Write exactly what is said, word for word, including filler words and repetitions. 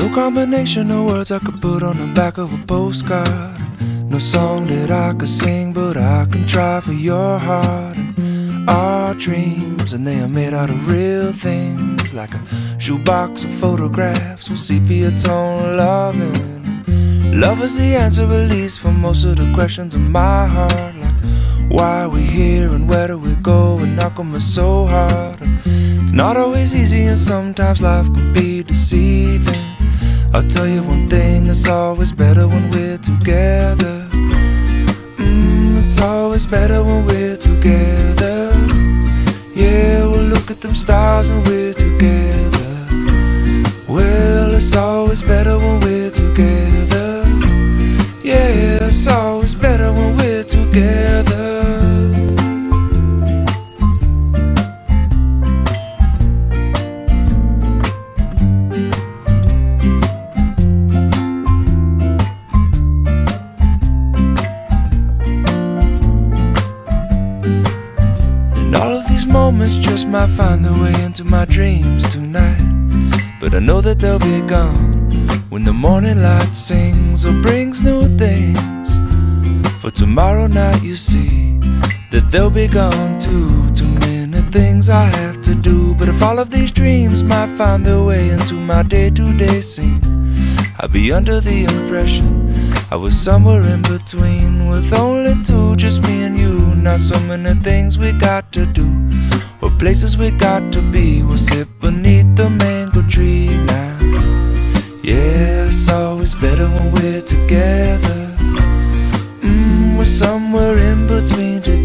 No combination of words I could put on the back of a postcard. No song that I could sing, but I can try for your heart. And our dreams, and they are made out of real things, like a shoebox of photographs with sepia tone loving. Love is the answer, at least, for most of the questions in my heart, like why are we here and where do we go, and how come it's so hard? And it's not always easy, and sometimes life can be deceiving. I'll tell you one thing, it's always better when we're together. Mm, it's always better when we're together. Yeah, we'll look at them stars and we're together. Well, it's always better when we're together. Yeah, it's always better when we're together. All of these moments just might find their way into my dreams tonight, but I know that they'll be gone when the morning light sings or brings new things. For tomorrow night you see that they'll be gone too. Too many things I have to do, but if all of these dreams might find their way into my day-to-day scene, I'd be under the impression I was somewhere in between, with only two, just me and you. Not so many things we got to do, or places we got to be. We'll sit beneath the mango tree now. Yeah, it's always better when we're together. Mm, we're somewhere in between.